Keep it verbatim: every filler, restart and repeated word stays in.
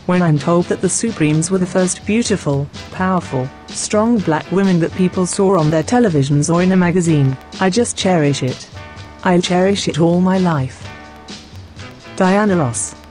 When I'm told that the Supremes were the first beautiful, powerful, strong black women that people saw on their televisions or in a magazine, I just cherish it. I'll cherish it all my life. Diana Ross.